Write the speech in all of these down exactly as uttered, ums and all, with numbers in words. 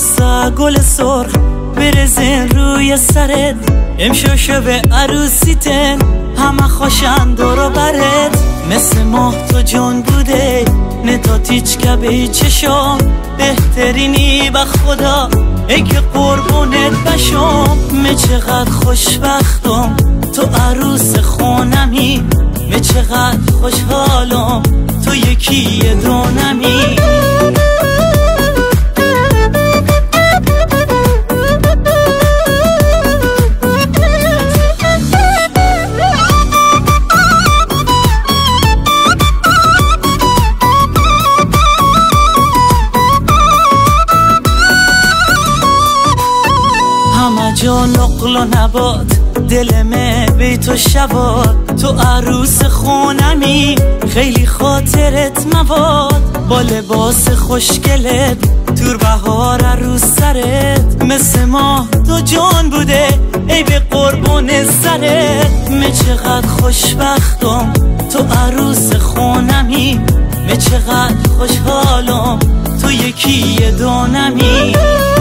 واسه گل سرخ برزن روی سرت، امشو شب عروسیتن همه خوشن دورو برت. مثل ماه تو جون بوده نه تا تیچ که به چشم، بهترینی به خدا ای که قربونت بشم. من چقدر خوشبختم تو عروس خونمی، من چقدر خوشحالم تو یکی دونمی. همه جا نقل و نبات دلمه بی تو شبات، تو عروس خونمی خیلی خاطرت مواد. با لباس خوشگلت تور بهار عروس سرت، مثل ماه تو جان بوده ای به قربون سرت. من چقدر خوشبختم تو عروس خونمی، من چقدر خوشحالم تو یکی دونمی.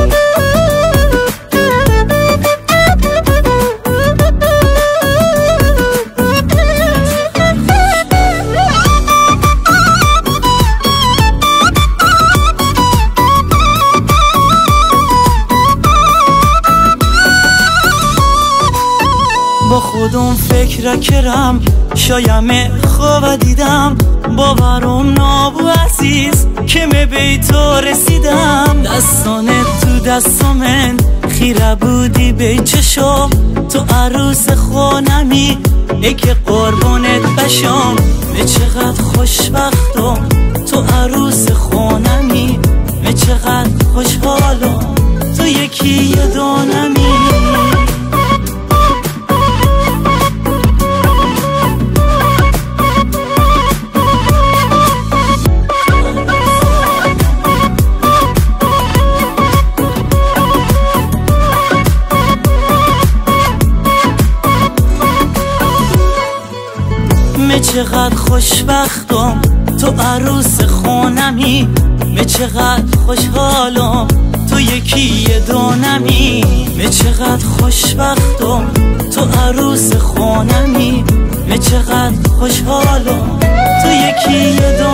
با خودم فکر کرم شایم خواب دیدم، باورم نابو عزیز که می بی تو رسیدم. دستانت تو دست من خیره بودی بی چشم، تو عروس خونمی ای که قربونت بشم. من چقدر خوشبختم تو عروس خونمی، من چقدر خوشحالم تو یکی دونمی. من چقدر خوشبختم تو عروس خونمی، من چقدر خوشحالم تو یکی دونمی. من چقدر خوشبختم تو عروس خونمی، من چقدر خوشحالم تو یکی دونمی.